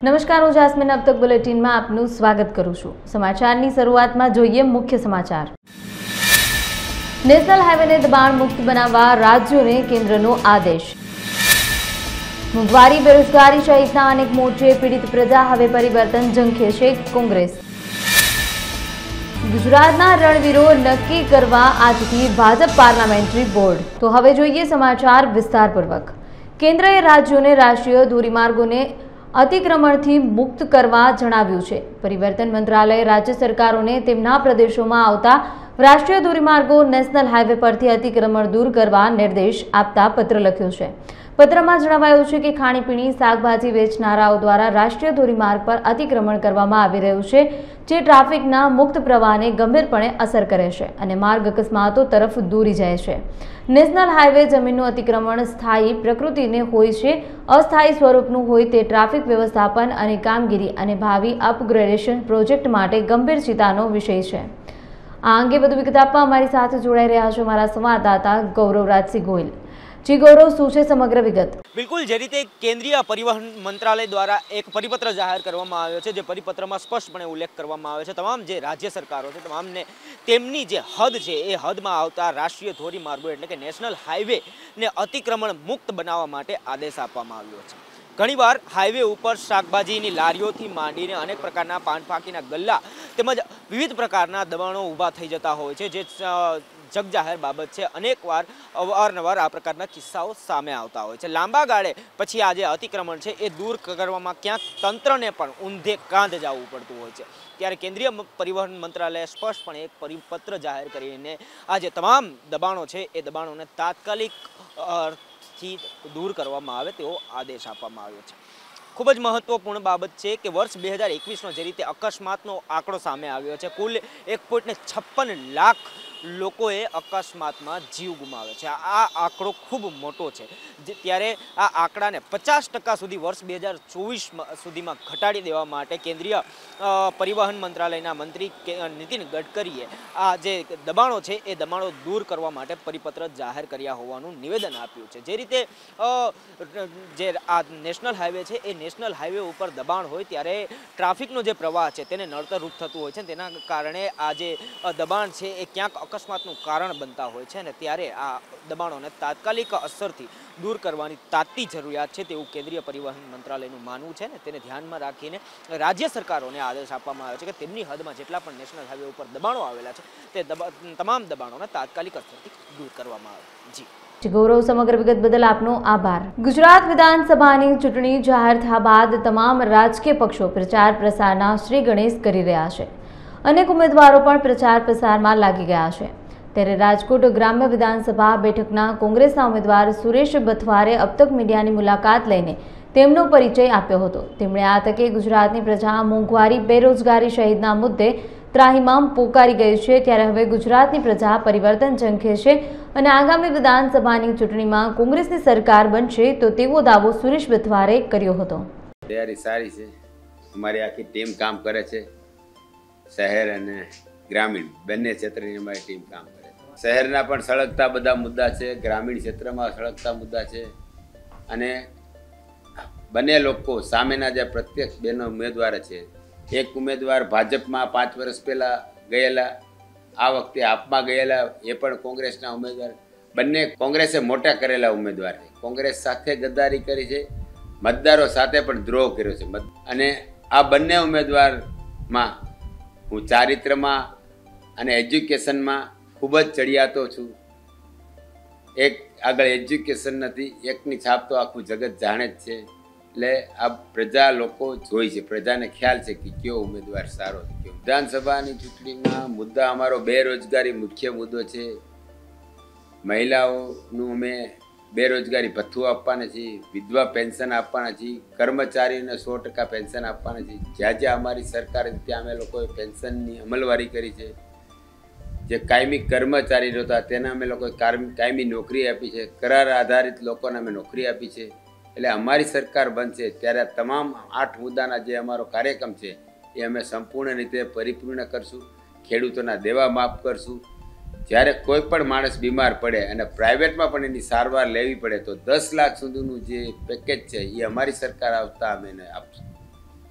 નમસ્કાર, હું જાસ્મીન अब तक બુલેટિનમાં આપનું સ્વાગત કરું છું। સમાચારની શરૂઆતમાં જોઈએ મુખ્ય સમાચાર। નેશનલ હાઈવેને દબાણ મુક્ત બનાવવા રાજ્યોને કેન્દ્રનો આદેશ। મોંઘવારી, બેરોજગારી સહિતના અનેક મોરચે પીડિત પ્રજા હવે પરિવર્તન ઝંખે છે કોંગ્રેસ। ગુજરાતના રણવીરો નક્કી કરવા આજથી ભાજપ પાર્લામેન્ટરી બોર્ડ। તો હવે જોઈએ સમાચાર વિસ્તારપૂર્વક। કેન્દ્રએ રાજ્યોને રાષ્ટ્રીય ધોરીમાર્ગોને અતિક્રમણથી મુક્ત કરવા જણાવ્યું છે। પરિવર્તન મંત્રાલયે રાજ્ય સરકારોને તેમના પ્રદેશોમાં આવતા રાષ્ટ્રીય ધોરીમાર્ગો નેશનલ હાઈવે પરથી અતિક્રમણ દૂર કરવા નિર્દેશ આપતા પત્ર લખ્યો છે। પત્રમાં જણાવાયું છે કે ખાણીપીણી શાકભાજી વેચનારાઓ દ્વારા રાષ્ટ્રીય ધોરીમાર્ગ પર અતિક્રમણ કરવામાં આવી રહ્યું છે, જે ટ્રાફિકના મુક્ત પ્રવાહને ગંભીરપણે અસર કરે છે અને માર્ગ અકસ્માતો તરફ દોરી જાય છે। નેશનલ હાઈવે જમીનનું અતિક્રમણ સ્થાયી પ્રકૃતિને હોય છે, અસ્થાયી સ્વરૂપનું હોય તે ટ્રાફિક વ્યવસ્થાપન અને કામગીરી અને ભાવિ અપગ્રેડેશન પ્રોજેક્ટ માટે ગંભીર ચિંતાનો વિષય છે। આ અંગે વધુ વિગત આપવા અમારી સાથે જોડાઈ રહ્યા છે અમારા સંવાદદાતા ગૌરવરાજસિંહ ગોહિલ। जी गौरव, શું છે સમગ્ર વિગત? બિલકુલ, જે રીતે કેન્દ્રીય પરિવહન મંત્રાલય દ્વારા એક પરિપત્ર જાહેર કરવામાં આવ્યો છે, જે પરિપત્રમાં સ્પષ્ટપણે ઉલ્લેખ કરવામાં આવ્યો છે તમામ જે રાજ્ય સરકારો છે તમામને તેમની જે હદ છે એ હદમાં આવતા રાષ્ટ્રીય ધોરીમાર્ગો એટલે કે નેશનલ હાઈવે ને અતિક્રમણ મુક્ત બનાવવા માટે આદેશ આપવામાં આવ્યો છે। ઘણીવાર હાઈવે ઉપર શાકભાજીની લારીઓથી માંડીને અનેક પ્રકારના પાનપાકીના ગલ્લા તેમજ વિવિધ પ્રકારના દબાણો ઊભા થઈ જતા હોય છે, જે જગજાહેર બાબત છે। અનેકવાર અવારનવાર આ પ્રકારના કિસ્સાઓ સામે આવતા હોય છે। લાંબા ગાળે પછી આ જે અતિક્રમણ છે એ દૂર કરવામાં ક્યાંક તંત્રને પણ ઊંધે કાંધ જવું પડતું હોય છે। ત્યારે કેન્દ્રીય પરિવહન મંત્રાલયે સ્પષ્ટપણે એક પરિપત્ર જાહેર કરીને આ જે તમામ દબાણો છે એ દબાણોને તાત્કાલિક થી દૂર કરવામાં આવે તેવો આદેશ આપવામાં આવ્યો છે। ખૂબ જ મહત્વપૂર્ણ બાબત છે કે વર્ષ 2021નો જે રીતે અકસ્માતનો આંકડો સામે આવ્યો છે, કુલ 1.56 લાખ લોકોએ અકસ્માતમાં જીવ ગુમાવ્યો છે। આ આંકડો ખૂબ મોટો છે, ત્યારે આ આંકડાને 50% સુધી વર્ષ 2024 સુધીમાં ઘટાડી દેવા માટે કેન્દ્રીય પરિવહન મંત્રાલયના મંત્રી નીતિન ગડકરીએ આ જે દબાણો છે એ દબાણો દૂર કરવા માટે પરિપત્ર જાહેર કર્યા હોવાનું નિવેદન આપ્યું છે। જે રીતે જે આ નેશનલ હાઈવે છે એ નેશનલ હાઈવે ઉપર દબાણ હોય ત્યારે ટ્રાફિકનો જે પ્રવાહ છે તેને નડતરરૂપ થતું હોય છે, તેના કારણે આ જે દબાણ છે એ ક્યાંક અકસ્માતનું કારણ બનતા હોય છે અને ત્યારે આ દબાણોને તાત્કાલિક અસરથી દૂર કરવાની તાતી જરૂરિયાત છે તેવું કેન્દ્રીય પરિવહન મંત્રાલયનું માનવું છે ને તેને ધ્યાનમાં રાખીને રાજ્ય સરકારોને આદેશ આપવામાં આવ્યો છે કે તેમની હદમાં જેટલા પણ નેશનલ હાઈવે ઉપર દબાણો આવેલા છે તે તમામ દબાણોને તાત્કાલિક અસરથી દૂર કરવામાં આવે। જી ગૌરવ, સમગ્ર વિગત બદલ આપનો આભાર। ગુજરાત વિધાનસભાની ચૂંટણી જાહેર થયા બાદ તમામ રાજકીય પક્ષો પ્રચાર પ્રસારના શ્રી ગણેશ કરી રહ્યા છે। અનેક ઉમેદવારો પણ પ્રચાર પ્રસારમાં લાગી ગયા છે। ત્યારે રાજકોટ ગ્રામ્ય વિધાનસભા બેઠકના કોંગ્રેસના ઉમેદવાર સુરેશ બથવારે अब तक મીડિયાની મુલાકાત લઈને તેમનો પરિચય આપ્યો હતો। તેમણે આ તકે ગુજરાતની પ્રજા મોંઘવારી, બેરોજગારી સહિતના મુદ્દે ત્રાહિમામ પોકારી ગઈ છે, ત્યારે હવે ગુજરાતની પ્રજા પરિવર્તન ઝંખે છે અને આગામી વિધાનસભાની ચૂંટણીમાં કોંગ્રેસની સરકાર બનશે તો તેવો દાવો સુરેશ બથવારે કર્યો હતો। તૈયારી સારી છે, અમારી આખી ટીમ કામ કરે છે। શહેર અને ગ્રામીણ બંને ક્ષેત્રની અમારી ટીમ કામ કરે છે। શહેરના પણ સળગતા બધા મુદ્દા છે, ગ્રામીણ ક્ષેત્રમાં સળગતા મુદ્દા છે અને બંને લોકો સામેના જે પ્રત્યક્ષ બેનો ઉમેદવાર છે, એક ઉમેદવાર ભાજપમાં 5 વર્ષ પહેલા ગયેલા, આ વખતે આપમાં ગયેલા એ પણ કોંગ્રેસના ઉમેદવાર, બંને કોંગ્રેસે મોટા કરેલા ઉમેદવાર છે। કોંગ્રેસ સાથે ગદ્દારી કરી છે, મતદારો સાથે પણ દ્રોહ કર્યો છે અને આ બંને ઉમેદવારમાં હું ચારિત્રમાં અને એજ્યુકેશનમાં ખૂબ જ ચડિયાતો છું। એક આગળ એજ્યુકેશન નથી, એકની છાપ તો આખું જગત જાણે જ છે। એટલે આ પ્રજા લોકો જોઈ છે, પ્રજાને ખ્યાલ છે કે કયો ઉમેદવાર સારો છે। વિધાનસભાની ચૂંટણીમાં મુદ્દા અમારો બેરોજગારી મુખ્ય મુદ્દો છે। મહિલાઓનું અમે બેરોજગારી ભથ્થું આપવાના છીએ, વિધવા પેન્શન આપવાના છીએ, કર્મચારીઓને 100% પેન્શન આપવાના છીએ। જ્યાં જ્યાં અમારી સરકાર ત્યાં અમે લોકોએ પેન્શનની અમલવારી કરી છે। જે કાયમી કર્મચારી હતા તેને અમે લોકોએ કાયમી નોકરી આપી છે, કરાર આધારિત લોકોને અમે નોકરી આપી છે। એટલે અમારી સરકાર બનશે ત્યારે તમામ 8 મુદ્દાના જે અમારો કાર્યક્રમ છે એ અમે સંપૂર્ણ રીતે પરિપૂર્ણ કરશું। ખેડૂતોના દેવા માફ કરશું। જ્યારે કોઈ પણ માણસ બીમાર પડે અને પ્રાઇવેટમાં પણ એની સારવાર લેવી પડે તો 10 લાખ સુધીનું જે પેકેજ છે એ અમારી સરકાર આવતા અમે એને આપશું।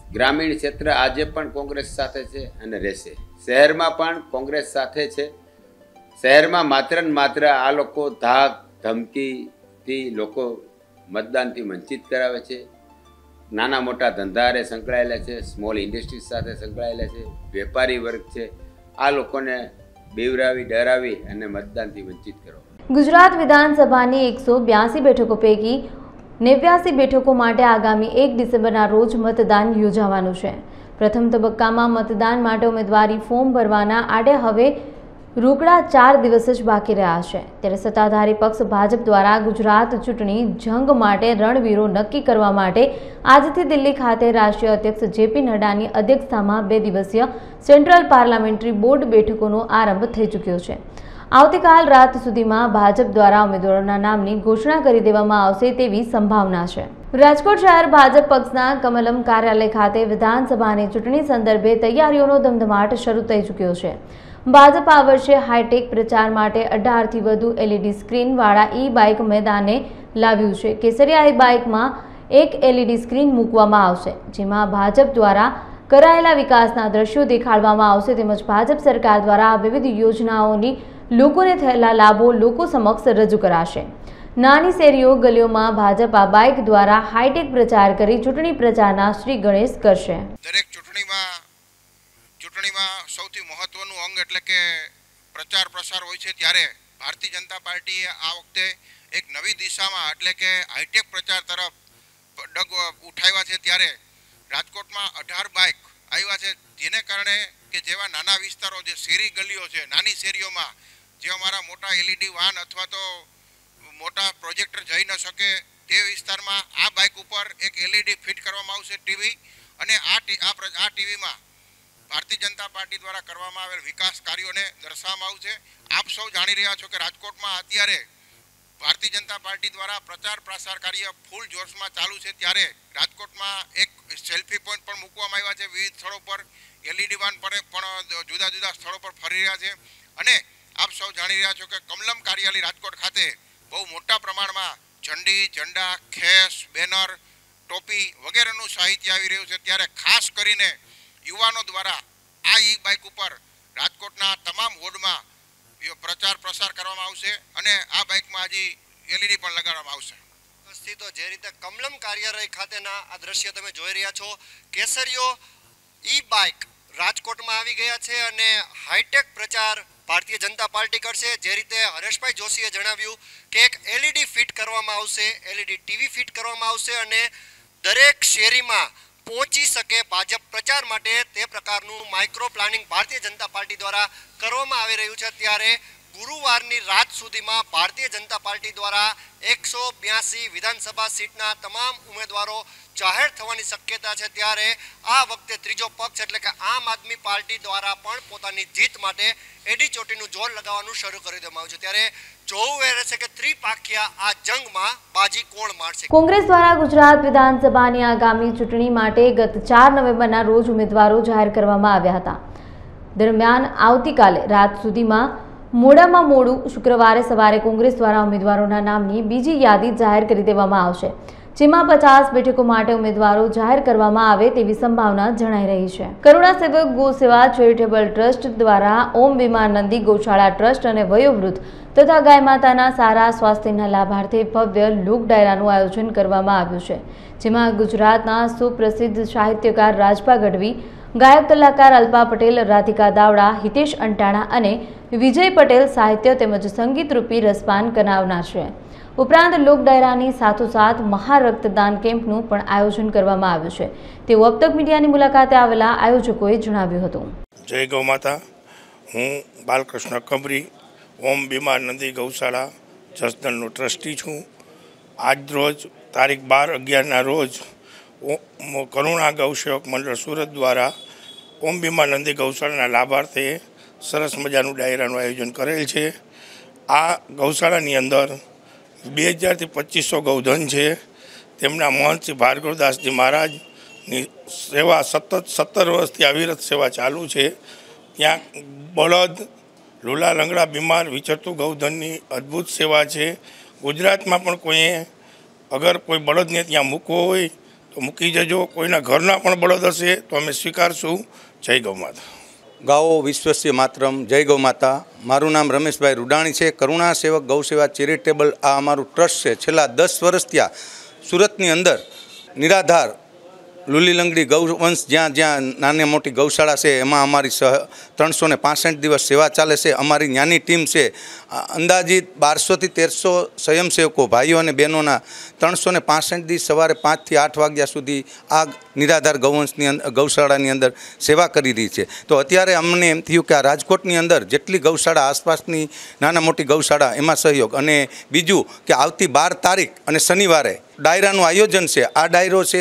ગ્રામીણ ક્ષેત્ર આજે પણ કોંગ્રેસ સાથે છે અને રહેશે. શહેરમાં પણ કોંગ્રેસ સાથે છે. શહેરમાં માત્ર ને માત્ર આ લોકો ધાક ધમકીથી લોકો મતદાનથી વંચિત કરાવે છે. નાના મોટા ધંધારે સંકળાયેલા છે, સ્મોલ ઇન્ડસ્ટ્રીઝ સાથે સંકળાયેલા છે, વેપારી વર્ગ છે. આ લોકોને બીવરાવી ડરાવી અને મતદાનથી વંચિત કરવા. ગુજરાત વિધાનસભાની 182 બેઠકો પૈકી 89 બેઠકો માટે આગામી 1 ડિસેમ્બરના રોજ મતદાન યોજાવાનું છે. પ્રથમ તબક્કામાં મતદાન માટે ઉમેદવારી ફોર્મ ભરવાના આડે હવે રોકડા 4 દિવસ જ બાકી રહ્યા છે. ત્યારે સત્તાધારી પક્ષ ભાજપ દ્વારા ગુજરાત ચૂંટણી જંગ માટે રણવીરો નક્કી કરવા માટે આજથી દિલ્હી ખાતે રાષ્ટ્રીય અધ્યક્ષ જેપી નડ્ડાની અધ્યક્ષતામાં 2 દિવસીય સેન્ટ્રલ પાર્લામેન્ટરી બોર્ડ બેઠકોનો આરંભ થઈ ચૂક્યો છે. આવતીકાલ રાત સુધીમાં ભાજપ દ્વારા ઉમેદવારોના નામની ઘોષણા કરી દેવામાં આવશે તેવી સંભાવના છે. રાજકોટ શહેર ભાજપ પક્ષના કમલમ કાર્યાલય ખાતે વિધાનસભાની ચૂંટણી સંદર્ભે તૈયારીઓનો ધમધમાટ શરૂ થઈ ચૂક્યો છે. ભાજપ આ વર્ષે હાઈટેક પ્રચાર માટે 18 થી વધુ LED સ્ક્રીનવાળા ઈ-બાઇક મેદાને લાવ્યું છે. કેસરિયા ઈ-બાઇકમાં એક LED સ્ક્રીન મૂકવામાં આવશે, જેમાં ભાજપ દ્વારા કરાયેલા વિકાસના દ્રશ્યો દેખાડવામાં આવશે તેમજ ભાજપ સરકાર દ્વારા વિવિધ યોજનાઓની લોકોને થયેલા લાભો લોકો સમક્ષ રજૂ કરાશે. નાની શેરીઓ ગલીઓમાં ભાજપ આ બાઇક દ્વારા હાઈટેક પ્રચાર કરી ચૂંટણી પ્રચારના શ્રી ગણેશ કરશે. દરેક ચૂંટણીમાં સૌથી મહત્વનું અંગ એટલે કે પ્રચાર પ્રસાર હોય છે. ત્યારે ભારતીય જનતા પાર્ટીએ આ વખતે એક નવી દિશામાં એટલે કે હાઈટેક પ્રચાર તરફ ડગ ઉઠાવ્યા છે. ત્યારે રાજકોટમાં 18 બાઇક આવ્યા છે, જેને કારણે કે જેવા નાના વિસ્તારો જે શેરી ગલીઓ છે, નાની શેરીઓમાં જે અમારા મોટા LED વાહન અથવા તો મોટા પ્રોજેક્ટર જઈ ન શકે તે વિસ્તારમાં આ બાઇક ઉપર એક LED ફિટ કરવામાં આવશે, ટીવી. અને આ ટીવીમાં ભારતીય જનતા પાર્ટી દ્વારા કરવામાં આવેલ વિકાસ કાર્યોને દર્શાવવામાં આવશે. આપ સૌ જાણી રહ્યા છો કે રાજકોટમાં અત્યારે ભારતીય જનતા પાર્ટી દ્વારા પ્રચાર પ્રસાર કાર્ય ફૂલ જોશમાં ચાલુ છે. ત્યારે રાજકોટમાં એક સેલ્ફી પોઈન્ટ પણ મૂકવામાં આવ્યા છે. વિવિધ સ્થળો પર LED વાન પર પણ જુદા જુદા સ્થળો પર ફરી રહ્યા છે. અને આપ સૌ જાણી રહ્યા છો કે કમલમ કાર્યાલય રાજકોટ ખાતે બહુ મોટા પ્રમાણમાં ઝંડી, ઝંડા, ખેસ, બેનર, ટોપી વગેરેનું સાહિત્ય આવી રહ્યું છે. ત્યારે ખાસ કરીને યુવાનો દ્વારા આ ઈ-બાઇક ઉપર રાજકોટના તમામ વોર્ડમાં પ્રચાર પ્રસાર કરવામાં આવશે અને આ બાઇકમાં હજી LED પણ લગાડવામાં આવશે. તો જે રીતે કમલમ કાર્યાલય ખાતેના આ દ્રશ્ય તમે જોઈ રહ્યા છો, કેસરીઓ ઈ-બાઇક રાજકોટમાં આવી ગયા છે અને હાઈટેક પ્રચાર ભારતીય જનતા પાર્ટી કરશે. જે રીતે હરેશભાઈ જોશીએ જણાવ્યું કે એક LED ફિટ કરવામાં આવશે, LED ટીવી ફિટ કરવામાં આવશે અને દરેક શેરીમાં પહોંચી શકે ભાજપ પ્રચાર માટે તે પ્રકારનું micro planning Bharatiya Janata party દ્વારા કરવામાં આવી રહ્યું છે. ત્યારે ગુરુવારની રાત સુધીમાં ભારતીય જનતા પાર્ટી દ્વારા 182 વિધાનસભા સીટના તમામ ઉમેદવારો જાહેર થવાની શક્યતા છે. ત્યારે આ વખતે ત્રીજો પક્ષ એટલે કે આમ આદમી પાર્ટી દ્વારા પણ પોતાની જીત માટે એડી ચોટીનું જોર લગાવવાનું શરૂ કરી દેવામાં આવ્યું છે. ત્યારે જોવું એ રહેશે કે ત્રિપાખિયા આ જંગમાં બાજી કોણ મારશે. કોંગ્રેસ દ્વારા ગુજરાત વિધાનસભાની આગામી ચૂંટણી માટે ગત 4 નવેમ્બરના રોજ ઉમેદવારો જાહેર કરવામાં આવ્યા હતા. દરમિયાન આવતીકાલે રાત સુધીમાં મોડામાં મોડું શુક્રવારે સવારે કોંગ્રેસ દ્વારા ઉમેદવારોના નામની બીજી યાદી જાહેર કરી દેવામાં આવશે, જેમાં 50 બેઠકો માટે ઉમેદવારો જાહેર કરવામાં આવે તેવી સંભાવના જણાઈ રહી છે. કરુણા સેવક ગો સેવા ચેરિટેબલ ટ્રસ્ટ દ્વારા ઓમ વિમાનંદી ગૌશાળા ટ્રસ્ટ અને વયોવૃદ્ધ તથા ગાય માતાના સારા સ્વાસ્થ્યના લાભાર્થે ભવ્ય લોક ડાયરાનું આયોજન કરવામાં આવ્યું છે, જેમાં ગુજરાતના સુપ્રસિદ્ધ સાહિત્યકાર રાજપા ગઢવી, ગાયક કલાકાર અલ્પા પટેલ, રાધિકા દાવડા, હિતેશ અંટાણા અને વિજય પટેલ સાહિત્ય તેમજ સંગીત રૂપી રસપાન કરાવનાર છે. ઉપરાંત લોક ડાયરાની સાથોસાથ મહા રક્તદાન કેમ્પનું પણ આયોજન કરવામાં આવ્યું છે, તેવું અબતક મીડિયાની મુલાકાતે આવેલા આયોજકોએ જણાવ્યું હતું. જય ગૌ માતા. હું બાલકૃષ્ણ કમરી, ઓમ વિમાનંદી ગૌશાળા જસદણનો ટ્રસ્ટી છું. આજ રોજ તારીખ 12/11ના રોજ કરુણા ગૌસેવક મંડળ સુરત દ્વારા ઓમ વિમાનંદી ગૌશાળાના લાભાર્થે સરસ મજાનું ડાયરાનું આયોજન કરેલ છે. આ ગૌશાળાની અંદર 2000 થી 2500 ગૌધન છે. તેમના મહંત શ્રી ભાર્ગવદાસજી મહારાજની સેવા સતત 17 વર્ષથી અવિરત સેવા ચાલુ છે. ત્યાં બળદ, લોલા લંગડા બીમાર વિચરતું ગૌધનની અદ્ભુત સેવા છે. ગુજરાતમાં પણ કોઈએ અગર કોઈ બળદને ત્યાં મૂકવો હોય તો તો મૂકી જજો. કોઈના ઘરના પણ બળદ હશે તો અમે સ્વીકારશું. જય ગૌ માતા. ગાઓ વિશ્વસ્ય માતરમ. જય ગૌ માતા. મારું નામ રમેશભાઈ રૂડાણી છે. કરુણા સેવક ગૌ સેવા ચેરિટેબલ આ અમારું ટ્રસ્ટ છે. છેલ્લા 10 વર્ષથી આ સુરતની અંદર નિરાધાર લુલી લંગડી ગૌવંશ જ્યાં જ્યાં નાની મોટી ગૌશાળા છે એમાં અમારી 365 દિવસ સેવા ચાલે છે. અમારી નાની ટીમ છે. અંદાજિત 1200 થી 1300 સ્વયંસેવકો ભાઈઓ અને બહેનોના 365 દિવસ સવારે 5 થી 8 વાગ્યા સુધી આ નિરાધાર ગૌવંશની ગૌશાળાની અંદર સેવા કરી રહી છે. તો અત્યારે અમને એમ થયું કે આ રાજકોટની અંદર જેટલી ગૌશાળા આસપાસની નાના મોટી ગૌશાળા એમાં સહયોગ, અને બીજું કે આવતી 12 તારીખ અને શનિવારે ડાયરાનું આયોજન છે. આ ડાયરો છે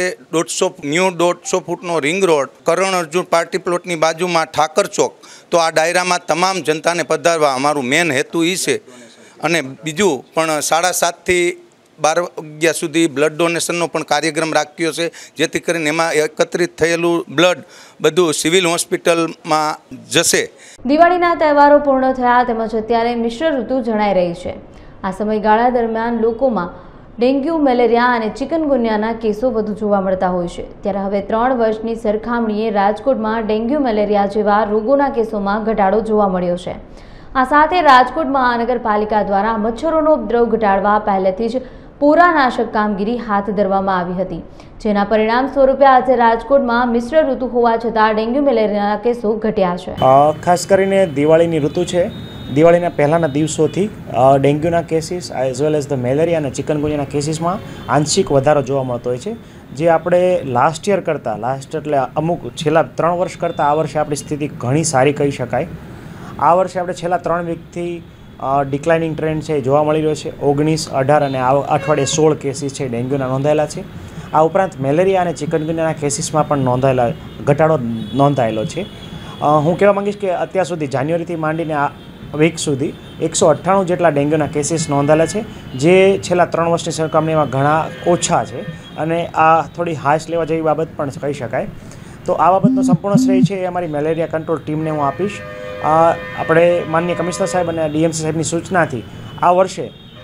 150 ફૂટનો ring road, Karan Arjun party પ્લોટની બાજુમાં ઠાકર ચોક. તો આ ડાયરામાં તમામ જનતાને પધારવા અમારું મેન હેતુ એ છે. અને બીજું પણ 7:30 થી 12 વાગ્યા સુધી બ્લડ ડોનેશનનો પણ કાર્યક્રમ રાખ્યો છે, જેથી કરીને એમાં એકત્રિત થયેલું બ્લડ બધું સિવિલ હોસ્પિટલમાં જશે. દિવાળીના તહેવારો પૂર્ણ થયા તેમજ અત્યારે મિશ્ર ઋતુ જણાઈ રહી છે. આ સમયગાળા દરમિયાન લોકોમાં ડેન્ગ્યુ, મેલેરિયા અને ચિકનગુનિયાના કેસો વધુ જોવા મળતા હોય છે. ત્યારે હવે 3 વર્ષની સરખામણીએ રાજકોટમાં ડેન્ગ્યુ, મેલેરિયા જેવા રોગોના કેસોમાં ઘટાડો જોવા મળ્યો છે. આ સાથે રાજકોટ મહાનગરપાલિકા દ્વારા મચ્છરોનો ઉપદ્રવ ઘટાડવા પહેલેથી જ પૂરાનાશક કામગીરી હાથ ધરવામાં આવી હતી, જેના પરિણામ સ્વરૂપે આજે રાજકોટમાં મિશ્ર ઋતુ હોવા છતાં ડેન્ગ્યુ, મેલેરિયાના કેસો ઘટ્યા છે. ખાસ કરીને દિવાળીની ઋતુ છે. દિવાળીના પહેલાંના દિવસોથી ડેન્ગ્યુના cases as well as the malaria અને ચિકનગુનિયાના કેસીસમાં આંશિક વધારો જોવા મળતો હોય છે. જે આપણે લાસ્ટ યર કરતાં, લાસ્ટ એટલે અમુક છેલ્લા 3 વર્ષ કરતાં આ વર્ષે આપણી સ્થિતિ ઘણી સારી કહી શકાય. આ વર્ષે આપણે છેલ્લા 3 વીકથી ડિક્લાઇનિંગ ટ્રેન્ડ છે જોવા મળી રહ્યો છે. 19, 18 અને આ અઠવાડિયે 16 કેસીસ છે ડેન્ગ્યુના નોંધાયેલા છે. આ ઉપરાંત મેલેરિયા અને ચિકનગુનિયાના કેસીસમાં પણ ઘટાડો નોંધાયેલો છે. હું કહેવા માંગીશ કે અત્યાર સુધી જાન્યુઆરીથી માંડીને આ વીક સુધી 198 જેટલા ડેન્ગ્યુના કેસીસ નોંધાયેલા છે, જે છેલ્લા 3 વર્ષની સરખામણીમાં ઘણા ઓછા છે. અને આ થોડી હાશ લેવા જેવી બાબત પણ કહી શકાય. તો આ બાબતનો સંપૂર્ણ શ્રેય છે એ અમારી મેલેરિયા કંટ્રોલ ટીમને હું આપીશ. આપણે માનનીય કમિશનર સાહેબ અને ડીએમસી સાહેબની સૂચનાથી આ વર્ષે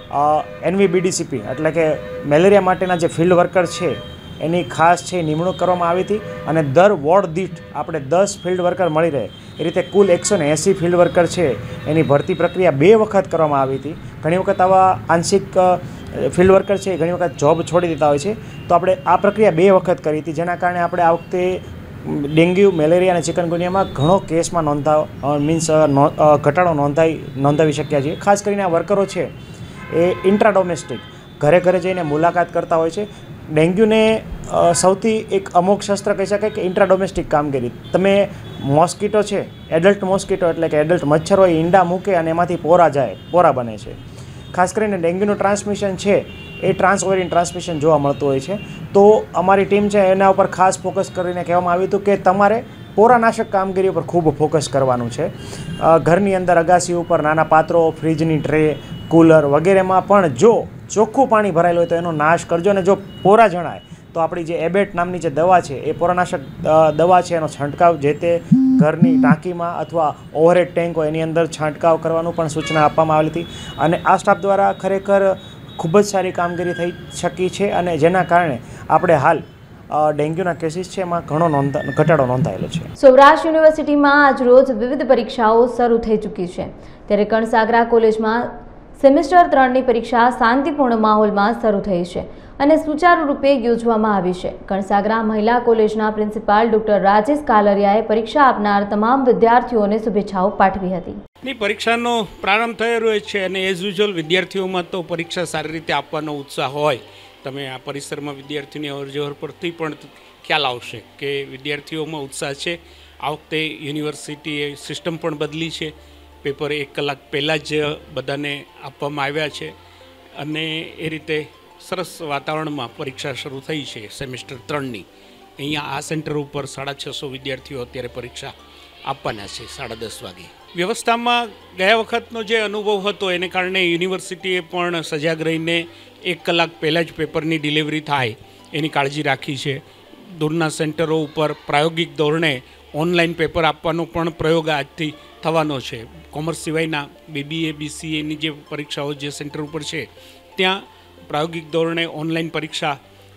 NVBDCP એટલે કે મેલેરિયા માટેના જે ફિલ્ડ વર્કર છે એની ખાસ છે નિમણૂક કરવામાં આવી હતી. અને દર વોર્ડ દીઠ આપણે 10 ફિલ્ડ વર્કર મળી રહે એ રીતે કુલ 180 ફિલ્ડ વર્કર છે એની ભરતી પ્રક્રિયા 2 વખત કરવામાં આવી હતી. ઘણી વખત આવા આંશિક ફિલ્ડ વર્કર છે ઘણી વખત જોબ છોડી દેતા હોય છે. તો આપણે આ પ્રક્રિયા 2 વખત કરી હતી, જેના કારણે આપણે આ વખતે ડેન્ગ્યુ, મેલેરિયા અને ચિકનગુનિયામાં ઘણો કેસમાં ઘટાડો નોંધાવી શક્યા છીએ. ખાસ કરીને આ વર્કરો છે એ ઇન્ટ્રાડોમેસ્ટિક ઘરે ઘરે જઈને મુલાકાત કરતા હોય છે. ડેન્ગ્યુને સૌથી એક અમોઘ શસ્ત્ર કહી શકાય કે ઇન્ટ્રાડોમેસ્ટિક કામગીરી. તમે મોસ્કીટો છે, એડલ્ટ મોસ્કીટો એટલે કે એડલ્ટ મચ્છર હોય, ઈંડા મૂકે અને એમાંથી પોરા બને છે. ખાસ કરીને ડેન્ગ્યુનું ટ્રાન્સમિશન છે એ ટ્રાન્સઓવેરિયન ટ્રાન્સમિશન જોવા મળતું હોય છે. તો અમારી ટીમ છે એના ઉપર ખાસ ફોકસ કરીને કહેવામાં આવ્યું હતું કે તમારે પોરાનાશક કામગીરી ઉપર ખૂબ ફોકસ કરવાનું છે. ઘરની અંદર અગાસી ઉપર નાના પાત્રો, ફ્રીજની ટ્રે, કુલર વગેરેમાં પણ જો ચોખ્ખું પાણી ભરાયેલું હોય તો એનો નાશ કરજો. અને જો પોરા જણાય તો આપણી જે એબેટ નામની જે દવા છે એ પોરાનાશક દવા છે એનો છંટકાવ જે તે ઘરની ટાંકીમાં અથવા ઓવરહેડ ટેન્ક હોય એની અંદર છંટકાવ કરવાનું પણ સૂચના આપવામાં આવી હતી. અને આ સ્ટાફ દ્વારા ખરેખર ખૂબ જ સારી કામગીરી થઈ શકી છે. અને જેના કારણે આપણે હાલ ડેન્ગ્યુના કેસીસ છે એમાં ઘણો ઘટાડો નોંધાયેલો છે. સૌરાષ્ટ્ર યુનિવર્સિટીમાં આજ રોજ વિવિધ પરીક્ષાઓ શરૂ થઈ ચૂકી છે. ત્યારે કણસાગરા કોલેજમાં સેમેસ્ટર 3ની પરીક્ષા શાંતિપૂર્ણ માહોલમાં શરૂ થઈ છે અને સુચારુ રૂપે યોજવામાં આવી છે. કણસાગરા મહિલા કોલેજના પ્રિન્સિપાલ ડોક્ટર રાજેશ કાલરિયાએ પરીક્ષા આપનાર તમામ વિદ્યાર્થીઓને શુભેચ્છાઓ પાઠવી હતી. પરીક્ષાનો પ્રારંભ થઈ રહ્યો છે અને એઝ યુઝ્યુઅલ વિદ્યાર્થીઓમાં તો પરીક્ષા સારી રીતે આપવાનો ઉત્સાહ હોય. તમે આ પરિસરમાં વિદ્યાર્થીની અવરજવર પરથી પણ ખ્યાલ આવશે કે વિદ્યાર્થીઓમાં ઉત્સાહ છે. આ વખતે યુનિવર્સિટીએ સિસ્ટમ પણ બદલી છે. પેપર 1 કલાક પહેલાં જ બધાને આપવામાં આવ્યા છે અને એ રીતે સરસ વાતાવરણમાં પરીક્ષા શરૂ થઈ છે સેમેસ્ટર 3ની. અહીંયા આ સેન્ટર ઉપર 650 વિદ્યાર્થીઓ અત્યારે પરીક્ષા આપવાના છે 10:30 વાગે. વ્યવસ્થામાં ગયા વખતનો જે અનુભવ હતો એને કારણે યુનિવર્સિટીએ પણ સજાગ રહીને 1 કલાક પહેલાં જ પેપરની ડિલિવરી થાય એની કાળજી રાખી છે. દૂરના સેન્ટરો ઉપર પ્રાયોગિક ધોરણે ઓનલાઈન પેપર આપવાનો પણ પ્રયોગ આજથી થવાનો છે. કોમર્સ સિવાયના BBA BCAની જે પરીક્ષાઓ જે સેન્ટર ઉપર છે ત્યાં પ્રાયોગિક ધોરણે ઓનલાઈન પરીક્ષા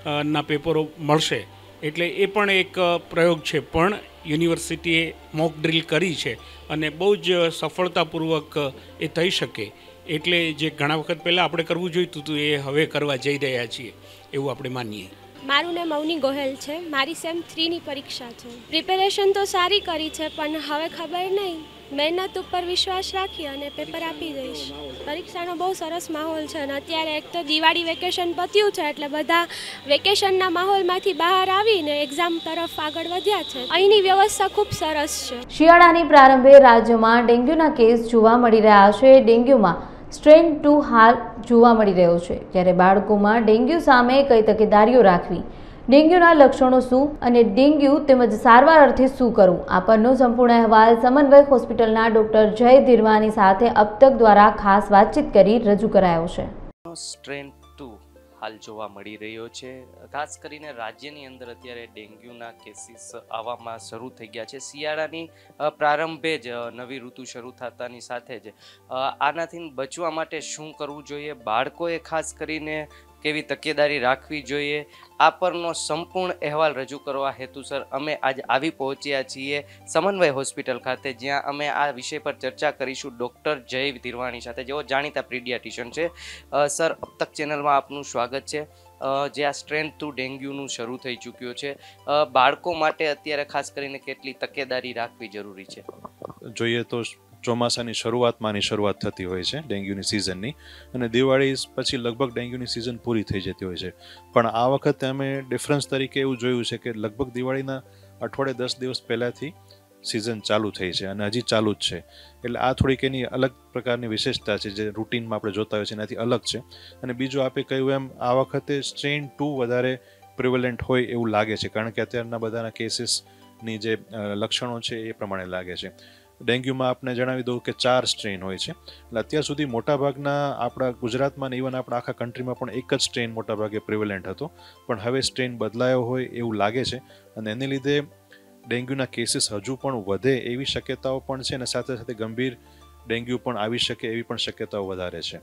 ના પેપરો મળશે, એટલે એ પણ એક પ્રયોગ છે. પણ યુનિવર્સિટીએ મોક ડ્રીલ કરી છે અને બહુ જ સફળતાપૂર્વક એ થઈ શકે, એટલે જે ઘણા વખત પહેલાં આપણે કરવું જોઈતું હતું એ હવે કરવા જઈ રહ્યા છીએ એવું આપણે માનીએ. મારું નામ અવની ગોહેલ છે. મારી સેમ 3ની પરીક્ષા છે. પ્રિપેરેશન તો સારી કરી છે, પણ હવે ખબર નહીં, મહેનત ઉપર વિશ્વાસ રાખી અને પેપર આપી દઈશ. પરીક્ષાનો બહુ સરસ માહોલ છે અને અત્યારે એક તો દિવાળી વેકેશન પત્યું છે એટલે બધા વેકેશનના માહોલમાંથી બહાર આવીને એક્ઝામ તરફ આગળ વધ્યા છે. અહીંની વ્યવસ્થા ખૂબ સરસ છે. શિયાળાની પ્રારંભે રાજ્યમાં ડેન્ગ્યુના કેસ જોવા મળી રહ્યા છે. ડેન્ગ્યુમાં સ્ટ્રેન 2 હાલ જોવા મળી રહ્યો છે, જ્યારે બાળકોમાં ડેન્ગ્યુ સામે કઈ તકેદારીઓ રાખવી, ડેન્ગ્યુના લક્ષણો શું અને ડેન્ગ્યુ તેમજ સારવાર અર્થે શું કરવું, આ પરનો સંપૂર્ણ અહેવાલ સમન્વય હોસ્પિટલના ડોક્ટર જય ધીરવાની સાથે અબતક દ્વારા ખાસ વાતચીત કરી રજૂ કરાયો છે. સ્ટ્રેન 2 હાલ જોવા મળી રહ્યો છે. ખાસ કરીને રાજ્યની અંદર અત્યારે ડેન્ગ્યુના કેસીસ આવવામાં શરૂ થઈ ગયા છે. શિયાળાની પ્રારંભે જ નવી ઋતુ શરૂ થતાની સાથે જ આનાથી બચવા માટે શું કરવું જોઈએ, બાળકોએ ખાસ કરીને કેવી તકેદારી રાખવી જોઈએ, આ પરનો સંપૂર્ણ અહેવાલ રજૂ કરવા હેતુસર અમે આજ આવી પહોંચ્યા છીએ સમન્વય હોસ્પિટલ ખાતે, જ્યાં અમે આ વિષય પર ચર્ચા કરીશું ડૉક્ટર જય ધીરવાણી સાથે, જેઓ જાણીતા પીડિયાટ્રિશિયન છે. સર, અબતક ચેનલમાં આપનું સ્વાગત છે. જે આ સ્ટ્રેન 2 ડેન્ગ્યુનું શરૂ થઈ ચૂક્યો છે, બાળકો માટે અત્યારે ખાસ કરીને કેટલી તકેદારી રાખવી જરૂરી છે? જોઈએ તો ચોમાસાની શરૂઆત થતી હોય છે ડેન્ગ્યુની સિઝનની, અને દિવાળી પછી લગભગ ડેન્ગ્યુની સિઝન પૂરી થઈ જતી હોય છે. પણ આ વખતે અમે ડિફરન્સ તરીકે એવું જોયું છે કે લગભગ દિવાળીના અઠવાડિયે 10 દિવસ પહેલાંથી સિઝન ચાલુ થઈ છે અને હજી ચાલુ જ છે. એટલે આ થોડીક એની અલગ પ્રકારની વિશેષતા છે, જે રૂટીનમાં આપણે જોતા હોય છે એનાથી અલગ છે. અને બીજું આપે કહ્યું એમ આ વખતે સ્ટ્રેન 2 વધારે પ્રિવેલન્ટ હોય એવું લાગે છે, કારણ કે અત્યારના બધાના કેસીસની જે લક્ષણો છે એ પ્રમાણે લાગે છે. ડેન્ગ્યુમાં આપણે જણાવી દઉં કે 4 સ્ટ્રેન હોય છે. એટલે અત્યાર સુધી મોટાભાગના આપણા ગુજરાતમાં ને ઇવન આપણા આખા કન્ટ્રીમાં પણ એક જ સ્ટ્રેન મોટાભાગે પ્રિવેલન્ટ હતો, પણ હવે સ્ટ્રેન બદલાયો હોય એવું લાગે છે અને એને લીધે ડેન્ગ્યુના કેસીસ હજુ પણ વધે એવી શક્યતાઓ પણ છે અને સાથે સાથે ગંભીર ડેન્ગ્યુ પણ આવી શકે એવી પણ શક્યતાઓ વધારે છે.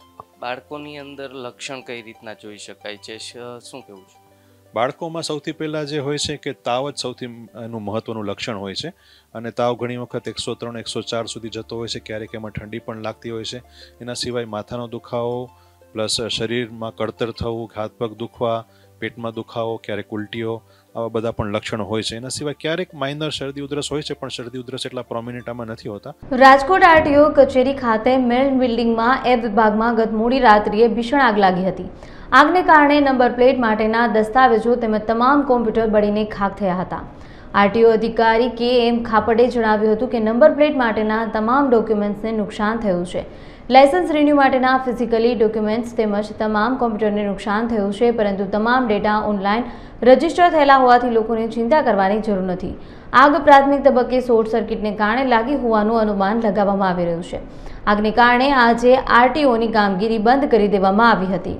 બાળકોની અંદર લક્ષણ કઈ રીતના જોઈ શકાય છે, શું કહેવું છે? બાળકોમાં સૌથી પહેલાં જે હોય છે કે તાવ જ સૌથી એનું મહત્ત્વનું લક્ષણ હોય છે, અને તાવ ઘણી વખત 103, 104 સુધી જતો હોય છે. ક્યારેક એમાં ઠંડી પણ લાગતી હોય છે. એના સિવાય માથાનો દુખાવો પ્લસ શરીરમાં કળતર થવું, હાથ પગ દુખવા, પેટમાં દુખાવો, ક્યારેક ઉલટીઓ, આવા બધા પણ લક્ષણો હોય છે. એના સિવાય ક્યારેક માઇનર શરદી ઉધરસ હોય છે, પણ શરદી ઉધરસ એટલા પ્રોમિનેન્ટ આમાં નથી હોતા. રાજકોટ આરટીઓ કચેરી ખાતે મેઇન બિલ્ડિંગમાં એ વિભાગમાં ગત મોડી રાત્રિએ ભીષણ આગ લાગી હતી. આગને કારણે નંબર પ્લેટ માટેના દસ્તાવેજો તેમજ તમામ કોમ્પ્યુટર બળીને ખાક થયા હતા. આરટીઓ અધિકારી KM ખાપડે જણાવ્યું હતું કે નંબર પ્લેટ માટેના તમામ ડોક્યુમેન્ટ્સને નુકસાન થયું છે. લાયસન્સ રિન્યૂ માટેના ફિઝિકલી ડોક્યુમેન્ટ્સ તેમજ તમામ કોમ્પ્યુટરને નુકસાન થયું છે, પરંતુ તમામ ડેટા ઓનલાઈન રજીસ્ટર થયેલા હોવાથી લોકોને ચિંતા કરવાની જરૂર નથી. આગ પ્રાથમિક તબક્કે શોર્ટ સર્કિટને કારણે લાગી હોવાનું અનુમાન લગાવવામાં આવી રહ્યું છે. આગને કારણે આજે આરટીઓની કામગીરી બંધ કરી દેવામાં આવી હતી.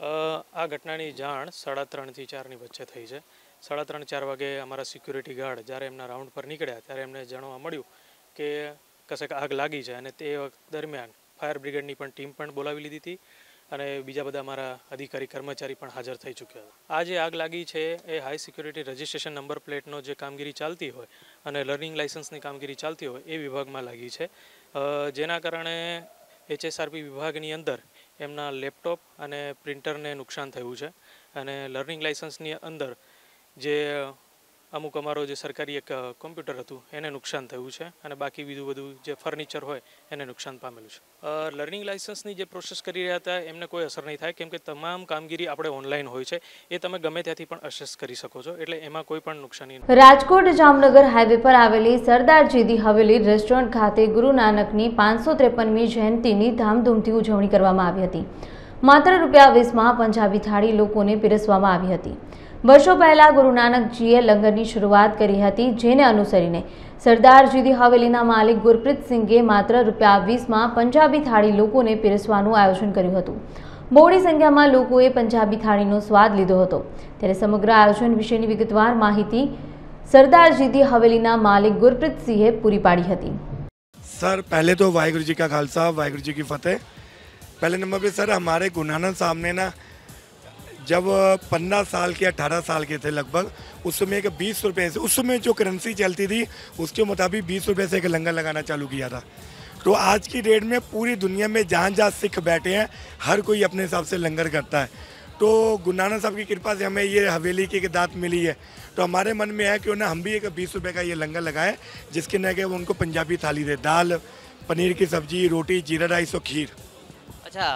આ ઘટનાની જાણ 3:30 થી 4ની વચ્ચે થઈ છે. 3:30-4 વાગે અમારા સિક્યુરિટી ગાર્ડ જ્યારે એમના રાઉન્ડ પર નીકળ્યા ત્યારે એમને જાણવા મળ્યું કે કશેક આગ લાગી છે, અને તે વખત દરમિયાન ફાયર બ્રિગેડની પણ ટીમ પણ બોલાવી લીધી હતી અને બીજા બધા અમારા અધિકારી કર્મચારી પણ હાજર થઈ ચૂક્યા હતા. આ જે આગ લાગી છે એ હાઈ સિક્યુરિટી રજિસ્ટ્રેશન નંબર પ્લેટનો જે કામગીરી ચાલતી હોય અને લર્નિંગ લાયસન્સની કામગીરી ચાલતી હોય એ વિભાગમાં લાગી છે, જેના કારણે HSRP વિભાગની અંદર એમના લેપટોપ અને પ્રિન્ટરને નુકસાન થયું છે, અને લર્નિંગ લાયસન્સની અંદર જે અમુક અમારો જે સરકારી એક કોમ્પ્યુટર હતું એને નુકસાન થયું છે, અને બાકી બીજું બધું જે ફર્નિચર હોય એને નુકસાન પામેલું છે. લર્નિંગ લાયસન્સની જે પ્રોસેસ કરી રહ્યા હતા એમને કોઈ અસર નહીં થાય, કેમ કે તમામ કામગીરી આપણે ઓનલાઈન હોય છે, એ તમે ગમે ત્યાંથી પણ અસેસ કરી શકો છો, એટલે એમાં કોઈ પણ નુકસાની નહીં. રાજકોટ જામનગર હાઈવે પર આવેલી સરદારજીની હવેલી રેસ્ટોરન્ટ ખાતે ગુરુ નાનકની 553મી જયંતિની ધામધૂમથી ઉજવણી કરવામાં આવી હતી. માત્ર ₹20માં પંજાબી થાળી લોકોને પીરસવામાં આવી હતી. વર્ષો પહેલા ગુરુ નાનકજીએ લંગરની શરૂઆત કરી હતી, જેને અનુસરીને સરદારજીની હવેલીના માલિક ગુરપ્રીત સિંઘે માત્ર ₹20માં પંજાબી થાળી લોકોને પીરસવાનું આયોજન કર્યું હતું. બહોળી સંખ્યામાં લોકોએ પંજાબી થાળીનો સ્વાદ લીધો હતો. ત્યારે સમગ્ર આયોજન વિશેની વિગતવાર માહિતી સરદારજીની हवेलीना मालिक गुरप्रीत सिंह पूरी पाड़ी थी। सर पहले तो वाहिगुरु जी का खालसा वाहिगुरु जी की फतेह। पहले नंबर पे सर हमारे गुरु नानक साहब ने ना जब 15 साल के 18 साल के थे लगभग, उस समय एक 20 रुपये से, उस समय जो करेंसी चलती थी उसके मुताबिक 20 रुपये से एक लंगर लगाना चालू किया था। तो आज की डेट में पूरी दुनिया में जहाँ जहाँ सिख बैठे हैं हर कोई अपने हिसाब से लंगर करता है। तो गुरु नानक साहब की कृपा से हमें ये हवेली की दात मिली है, तो हमारे मन में है कि ना हम भी एक 20 रुपये का ये लंगर लगाएं, जिसके न कि वो उनको पंजाबी थाली दे, दाल, पनीर की सब्जी, रोटी, जीरा राइस और खीर। अच्छा,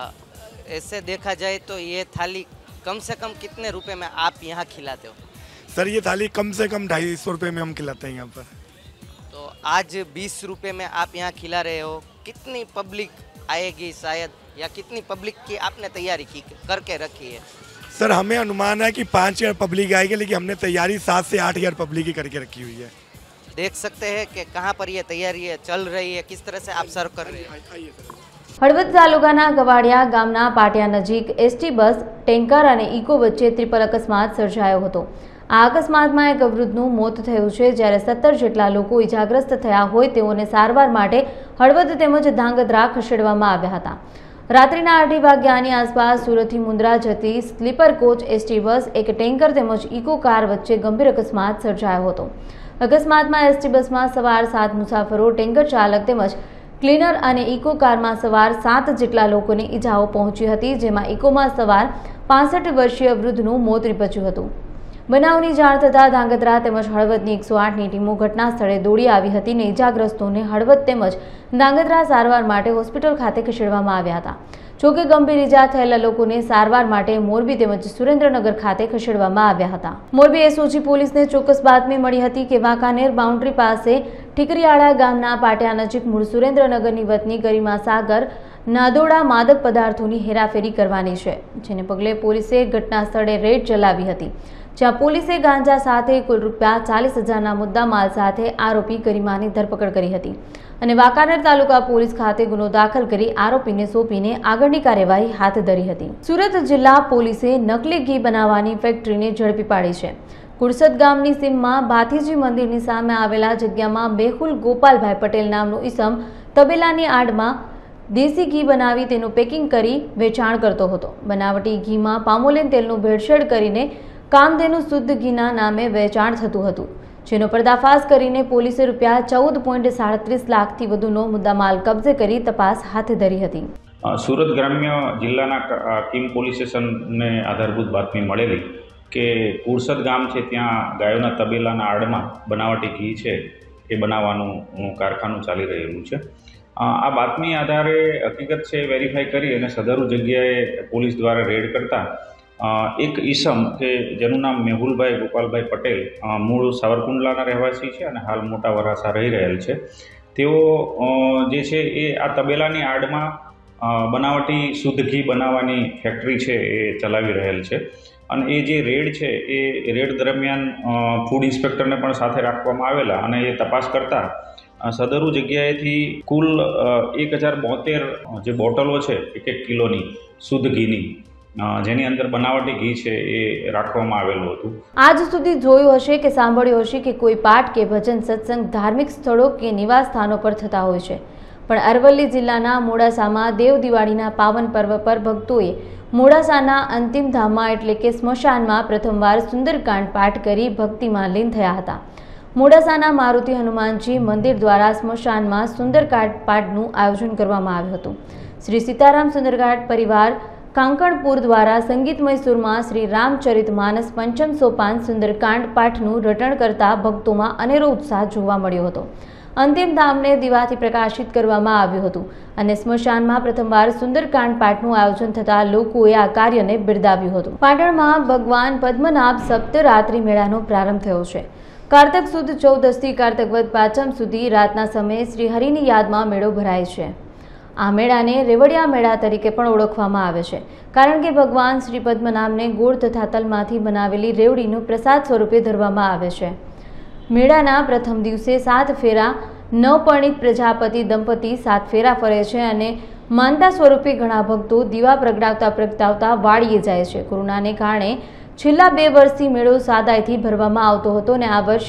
ऐसे देखा जाए तो ये थाली कम से कम कितने रुपए में आप यहाँ खिलाते हो? सर ये थाली कम से कम 250 रुपये में हम खिलाते हैं यहाँ पर। तो आज 20 रुपये में आप यहाँ खिला रहे हो, कितनी पब्लिक आएगी शायद, या कितनी पब्लिक की आपने तैयारी की करके रखी है? सर हमें अनुमान है कि 5000 पब्लिक आएगी, लेकिन हमने तैयारी 7 से 8000 पब्लिक की करके रखी हुई है। देख सकते हैं कि कहाँ पर ये तैयारी है चल रही है, किस तरह से आप सर्व कर रहे हैं। હળવદ તાલુકાના ગવાડિયા ગામના પાટિયા નજીક એસટી બસ, ટેન્કર અને ઇકો વચ્ચે ત્રિપલ અકસ્માત સર્જાયો હતો। આ અકસ્માતમાં એક વૃદ્ધનું મોત થયું છે, જ્યારે 17 જેટલા લોકો ઇજાગ્રસ્ત થયા હોય તેઓને સારવાર માટે હળવદ તેમજ ધાંગધ્રા ખસેડવામાં આવ્યા હતા। રાત્રિના 8 વાગ્યાની આસપાસ સુરતથી મુન્દ્રા જતી સ્લીપર કોચ એસટી બસ, એક ટેન્કર તેમજ ઇકો કાર વચ્ચે ગંભીર અકસ્માત સર્જાયો હતો। અકસ્માતમાં એસટી બસમાં સવાર 7 મુસાફરો, ટેન્કર ચાલક તેમજ ક્લીનર અને ઇકો કારમાં સવાર 7 જેટલા લોકોને ઈજાઓ પહોંચી હતી, જેમાં ઇકોમાં સવાર 65 વર્ષીય વૃદ્ધનું મોત નીપજ્યું હતું। બનાવની જાણ થતાં ધાંગધ્રા તેમજ હળવદની 108ની ટીમો ઘટના સ્થળે દોડી આવી હતી અને ઈજાગ્રસ્તોને હળવદ તેમજ ધાંગધ્રા સારવાર માટે હોસ્પિટલ ખાતે ખસેડવામાં આવ્યા હતા। જોકે ગંભીર ઈજા થયેલા લોકોને સારવાર માટે મોરબી તેમજ સુરેન્દ્રનગર ખાતે ખસેડવામાં આવ્યા હતા। મોરબી એસઓજી પોલીસને ચોક્કસ બાતમી મળી હતી કે વાંકાનેર બાઉન્ડ્રી પાસે ઠીકરીયાળા ગામના પાટિયા નજીક મૂળ સુરેન્દ્રનગરની વતની ગરિમા સાગર નાદોડા માદક પદાર્થોની હેરાફેરી કરવાની છે, જેને પગલે પોલીસે ઘટના સ્થળે રેડ ચલાવી હતી, જ્યાં પોલીસે ગાંજા સાથે કુલ ₹40,000ના મુદ્દામાલ સાથે આરોપી ગરિમાની ધરપકડ કરી હતી અને વાંકાનેર તાલુકા પોલીસ ખાતે ગુનો દાખલ કરી આરોપીને સોંપીને આગળની કાર્યવાહી હાથ ધરી હતી। સુરત જિલ્લા પોલીસે નકલી ઘી બનાવવાની ફેક્ટરીને ઝડપી પાડી છે। કુરસદ ગામની સીમમાં ભાથીજી મંદિરની સામે આવેલા જગ્યામાં બેહુલ ગોપાલભાઈ પટેલ નામનો ઈસમ તબેલાની આડમાં દેશી ઘી બનાવી તેનું પેકિંગ કરી વેચાણ કરતો હતો। બનાવટી ઘીમાં પામોલેન તેલનું ભેળસેળ કરીને કામધેનુ શુદ્ધ ઘીના નામે વેચાણ થતું હતું, જેનો પર્દાફાશ કરીને પોલીસે ₹14.37 લાખથી વધુનો મુદ્દામાલ કબજે કરી તપાસ હાથ ધરી હતી। સુરત ગ્રામ્ય જિલ્લાના કીમ પોલીસ સ્ટેશનને આધારભૂત બાતમી મળેલી કે કુરસદ ગામ છે, ત્યાં ગાયોના તબેલાના આડમાં બનાવટી ઘી છે એ બનાવવાનું કારખાનું ચાલી રહેલું છે। આ બાતમી આધારે હકીકત છે વેરીફાઈ કરી અને સદરુ જગ્યાએ પોલીસ દ્વારા રેડ કરતા એક ઈસમ કે જેનું નામ મેહુલભાઈ ગોપાલભાઈ પટેલ મૂળ સાવરકુંડલાના રહેવાસી છે અને હાલ મોટા વરાસા રહી રહેલ છે, તેઓ જે છે એ આ તબેલાની આડમાં બનાવટી શુદ્ધ ઘી બનાવવાની ફેક્ટરી છે એ ચલાવી રહેલ છે। અને એ જે રેડ છે એ રેડ દરમિયાન ફૂડ ઇન્સ્પેક્ટરને પણ સાથે રાખવામાં આવેલા અને એ તપાસ કરતા સદરુ જગ્યાએથી કુલ 1072 જે બોટલો છે 1 કિલોની શુદ્ધ ઘીની, જેની અંદર બનાવટી ઘી છે એ રાખવામાં આવેલું હતું। આજ સુધી જોયું હશે કે સાંભળ્યું હશે કે કોઈ પાઠ કે ભજન સત્સંગ ધાર્મિક સ્થળો કે નિવાસ સ્થાનો પર થતા હોય છે, પણ અરવલ્લી જિલ્લાના મોડાસામાં દેવ દિવાળીના પાવન પર્વ પર ભક્તોએ મોડાસાના અંતિમ ધામમાં એટલે કે સ્મશાનમાં પ્રથમવાર સુંદરકાંડ પાઠ કરી ભક્તિમાં લીન થયા હતા। મોડાસાના મારુતિ હનુમાનજી મંદિર દ્વારા સ્મશાનમાં સુંદરકાંડ પાઠનું આયોજન કરવામાં આવ્યું હતું। શ્રી સીતારામ સુંદરકાંડ પરિવાર કાંકણપુર દ્વારા સંગીતમય સુરમાં શ્રી રામચરિતમાનસ પંચમ સોપાન સુંદરકાંડ પાઠનું રટણ કરતા ભક્તોમાં અનેરો ઉત્સાહ જોવા મળ્યો હતો। અંતિમ ધામને દીવાથી પ્રકાશિત કરવામાં આવ્યું હતું અને સ્મશાનમાં પ્રથમવાર સુંદરકાંડ પાઠનું આયોજન થતા લોકોએ આ કાર્યને બિરદાવ્યું હતું। પાટણમાં ભગવાન પદ્મનાભ સપ્તરાત્રિ મેળાનો પ્રારંભ થયો છે। કારતક સુદ 14 થી કારતક વદ 5 સુધી રાતના સમયે શ્રી હરિની યાદમાં મેળો ભરાય છે। આ મેળાને રેવડિયા મેળા તરીકે પણ ઓળખવામાં આવે છે, કારણ કે ભગવાન શ્રી પદ્મનાભને ગોળ તથા તલમાંથી બનાવેલી રેવડીનું પ્રસાદ સ્વરૂપે ધરવામાં આવે છે। મેળાના પ્રથમ દિવસે 7 ફેરા નવપરણિત પ્રજાપતિ દંપતી 7 ફેરા ફરે છે અને માનતા સ્વરૂપે ઘણા ભક્તો દીવા પ્રગટાવતા વાળીએ જાય છે। કોરોનાને કારણે છેલ્લા 2 વર્ષથી મેળો સાદાઈથી ભરવામાં આવતો હતો અને આ વર્ષે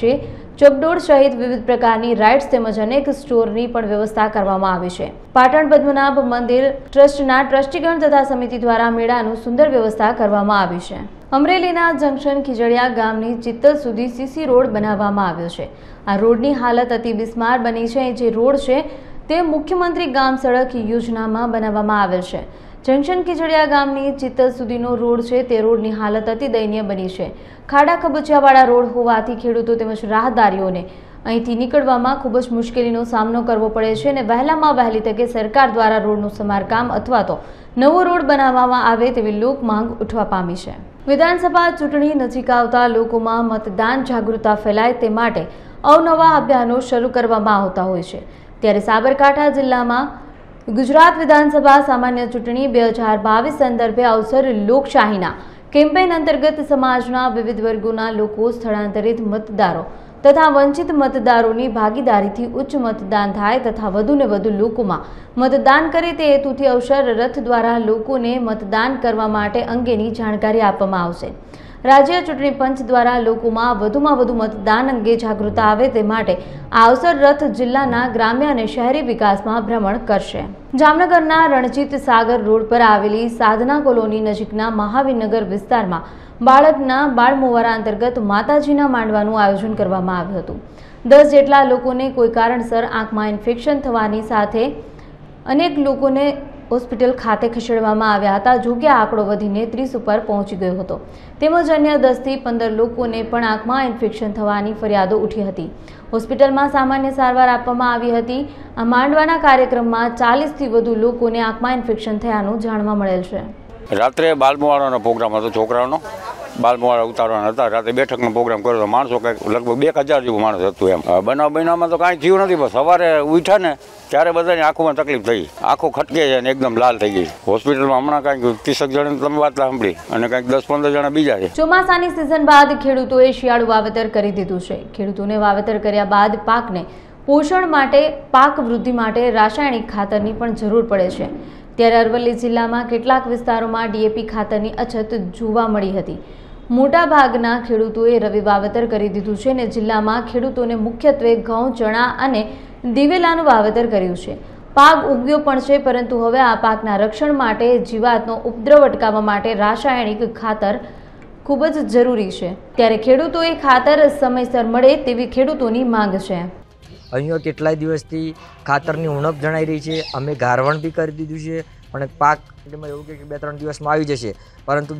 ચકડોળ સહિત વિવિધ પ્રકારની રાઇડ્સ તેમજ અનેક સ્ટોરની પણ વ્યવસ્થા કરવામાં આવી છે. પાટણ પદ્મનાભ મંદિર ટ્રસ્ટના ટ્રસ્ટીગણ તથા સમિતિ દ્વારા મેળાનું સુંદર વ્યવસ્થા કરવામાં આવી છે. અમરેલીના જંકશન ખીજડીયા ગામની ચિત્તલ સુધી સીસી રોડ બનાવવામાં આવ્યો છે. આ રોડની હાલત અતિ બિસ્માર બની છે. જે રોડ છે તે મુખ્યમંત્રી ગામ સડક યોજનામાં બનાવવામાં આવેલ છે. જંકશન ખીજડીયા ગામની ચિત્તલ સુધીનો રોડ છે તે રોડની હાલત અતિ દયનીય બની છે. ખાડા ખબુચિયાવાળા રોડ હોવાથી ખેડૂતો તેમજ રાહદારીઓને અહીંથી નીકળવામાં ખૂબ જ મુશ્કેલીનો સામનો કરવો પડે છે અને વહેલામાં વહેલી તકે સરકાર દ્વારા રોડનું સમારકામ અથવા તો નવો રોડ બનાવવામાં આવે તેવી લોક માંગ ઉઠવા પામી છે. વિધાનસભા ચૂંટણી નજીક આવતા લોકોમાં મતદાન જાગૃતતા ફેલાય તે માટે અવનવા અભિયાનો શરૂ કરવામાં આવતા હોય છે. ત્યારે સાબરકાંઠા જિલ્લામાં ગુજરાત વિધાનસભા સામાન્ય ચૂંટણી 2022 સંદર્ભે અવસર લોકશાહીના કેમ્પેઇન અંતર્ગત સમાજના વિવિધ વર્ગોના લોકો, સ્થળાંતરિત મતદારો તથા વંચિત મતદારોની ભાગીદારીથી ઉચ્ચ મતદાન થાય તથા વધુને વધુ લોકોમાં મતદાન કરે તે હેતુથી અવસર રથ દ્વારા લોકોને મતદાન કરવા માટે અંગેની જાણકારી આપવામાં આવશે. રાજ્ય ચૂંટણી પંચ દ્વારા લોકોમાં વધુમાં વધુ મતદાન અંગે જાગૃતતા આવે તે માટે આ અવસર રથ જિલ્લાના ગ્રામ્ય અને શહેરી વિકાસમાં ભ્રમણ કરશે. જામનગરના રણજીત સાગર રોડ પર આવેલી સાધના કોલોની નજીકના મહાવીરનગર વિસ્તારમાં બાળકના બાળમોવારા અંતર્ગત માતાજીના માંડવાનું આયોજન કરવામાં આવ્યું હતું. 10 જેટલા લોકોને કોઈ કારણસર આંખમાં ઇન્ફેક્શન થવાની સાથે અનેક લોકોને હોસ્પિટલ ખાતે ખસેડવામાં આવ્યા હતા. જો કે આંકડો વધીને 30 ઉપર પહોંચી ગયો હતો. તેમજ અન્ય 10 થી 15 લોકોને પણ આંખમાં ઇન્ફેક્શન થવાની ફરિયાદો ઉઠી હતી. હોસ્પિટલમાં સામાન્ય સારવાર આપવામાં આવી હતી. આ માંડવાના કાર્યક્રમમાં 40 થી વધુ લોકોને આંખમાં ઇન્ફેક્શન થયાનું જાણવા મળેલ છે. રાત્રે બાલમોવાળાનો પ્રોગ્રામ હતો, છોકરાઓનો બાલમોવાળા ઉતારવાના હતા. રાત્રે બેઠકનો પ્રોગ્રામ કર્યો હતો. માણસો કંઈક લગભગ 2000 જેવું માણસ હતું. એમ બનાવમાં તો કાંઈ થયું નથી. બસ સવારે ઉઠ્યા ને ત્યારે બધાની આંખોમાં તકલીફ થઈ, આંખો ખટકે છે અને એકદમ લાલ થઈ ગઈ. હોસ્પિટલમાં હમણાં કાંઈક 30 જણાની તમે વાત સાંભળી અને કાંઈક 10-15 જણા બીજા છે. ચોમાસાની સિઝન બાદ ખેડૂતોએ શિયાળુ વાવેતર કરી દીધું છે. ખેડૂતોને વાવેતર કર્યા બાદ પાકને પોષણ માટે, પાક વૃદ્ધિ માટે રાસાયણિક ખાતરની પણ જરૂર પડે છે. ત્યારે અરવલ્લી જિલ્લામાં કેટલાક વિસ્તારોમાં ડીએપી ખાતરની અછત જોવા મળી હતી. મોટાભાગના ખેડૂતોએ રવિ વાવેતર કરી દીધું છે અને જિલ્લામાં ખેડૂતોને મુખ્યત્વે ઘઉં, ચણા અને દિવેલાનું વાવેતર કર્યું છે. પાક ઉગ્યો પણ છે, પરંતુ હવે આ પાકના રક્ષણ માટે, જીવાતનો ઉપદ્રવ અટકાવવા માટે રાસાયણિક ખાતર ખૂબ જ જરૂરી છે. ત્યારે ખેડૂતોએ ખાતર સમયસર મળે તેવી ખેડૂતોની માંગ છે. અહીંયા કેટલાય દિવસથી ખાતરની ઉણપ જણાઈ રહી છે. અમે ગારવણ બી કરી દીધું છે, પણ પાક એવું કે 2-3 દિવસમાં આવી જશે, પરંતુ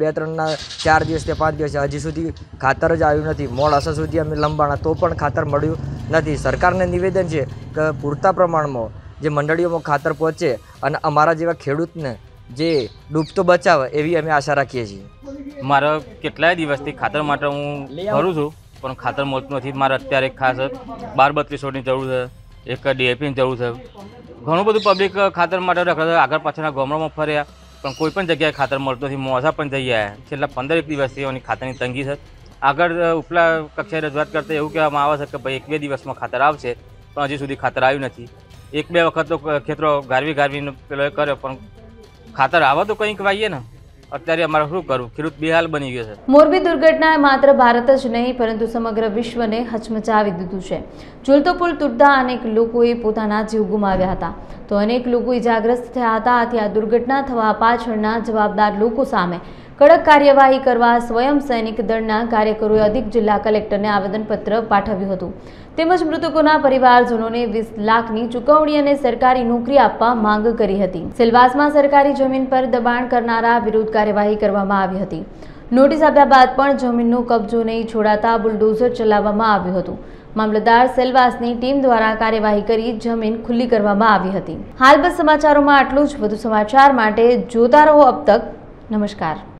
4 દિવસ કે 5 દિવસ હજી સુધી ખાતર જ આવ્યું નથી. મોડાસા સુધી અમે લંબાણા તો પણ ખાતર મળ્યું નથી. સરકારને નિવેદન છે કે પૂરતા પ્રમાણમાં જે મંડળીઓમાં ખાતર પહોંચે અને અમારા જેવા ખેડૂતને જે ડૂબતો બચાવે એવી અમે આશા રાખીએ છીએ. મારા કેટલાય દિવસથી ખાતર માટે હું ભરું છું, પણ ખાતર મળતું નથી. મારે અત્યારે ખાસ 12-32ની જરૂર છે, એક ડીએપીની જરૂર છે. ઘણું બધું પબ્લિક ખાતર માટે રખડે, આગળ પાછળના ગામડામાં ફર્યા, પણ કોઈ પણ જગ્યાએ ખાતર મળતું નથી. મોસા પણ જઈ આવ્યા. છેલ્લા 15 દિવસથી એની ખાતરની તંગી છે. આગળ ઉપલા કક્ષાએ રજૂઆત કરતા એવું કહેવામાં આવે છે કે ભાઈ 1-2 દિવસમાં ખાતર આવશે, પણ હજી સુધી ખાતર આવ્યું નથી. 1-2 વખત તો ખેતરો ગારવીને પેલો એ કર્યો, પણ ખાતર આવે તો કંઈક વાઈએ ને. અત્યારે અમારે શું કરવું? ખેડૂત બેહાલ બની ગયો છે. મોરબી દુર્ઘટનાએ માત્ર ભારત જ નહીં પરંતુ સમગ્ર વિશ્વને હચમચાવી દીધું છે. ઝૂલતો પુલ તૂટતા અનેક લોકોએ પોતાના જીવ ગુમાવ્યા હતા, તો અનેક લોકો ઇજાગ્રસ્ત થયા હતા. આથી આ દુર્ઘટના થવા પાછળના જવાબદાર લોકો સામે કડક કાર્યવાહી કરવા સ્વયં સૈનિક દળના કાર્યકરોએ અધિક જિલ્લા કલેક્ટરને આવેદનપત્ર પાઠવ્યું હતું. તેમજ મૃતકોના પરિવારજનોને 20 લાખની ચૂકવણી અને સરકારી નોકરી આપવા માંગ કરી હતી. સેલવાસમાં સરકારી જમીન પર દબાણ કરનારા વિરુદ્ધ કાર્યવાહી કરવામાં આવી હતી. નોટિસ આપ્યા બાદ પણ જમીનનો કબજો નહીં છોડાતા બુલડોઝર ચલાવવામાં આવ્યું હતું. મામલતદાર સેલવાસની ટીમ દ્વારા કાર્યવાહી કરી જમીન ખુલ્લી કરવામાં આવી હતી. હાલ બસ સમાચારોમાં આટલું જ. વધુ સમાચાર માટે જોતા રહો અબ તક. નમસ્કાર.